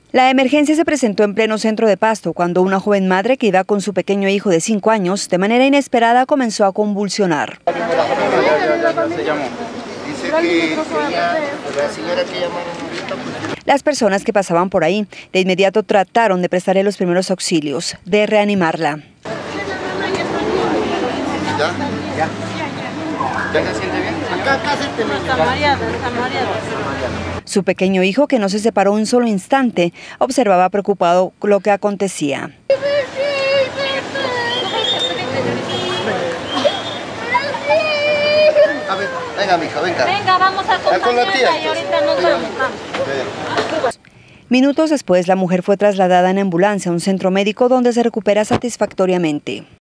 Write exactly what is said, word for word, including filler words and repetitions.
La emergencia se presentó en pleno centro de Pasto, cuando una joven madre que iba con su pequeño hijo de cinco años, de manera inesperada comenzó a convulsionar. Las personas que pasaban por ahí de inmediato trataron de prestarle los primeros auxilios, de reanimarla. ¿Ya? ¿Ya? ¿Ya se siente bien? Acá, acá se te está mareada, está mareada. Su pequeño hijo, que no se separó un solo instante, observaba preocupado lo que acontecía. A ver, venga, mija, venga. Venga, vamos a acompañarla y ahorita nos vamos. vamos. Minutos después, la mujer fue trasladada en ambulancia a un centro médico donde se recupera satisfactoriamente.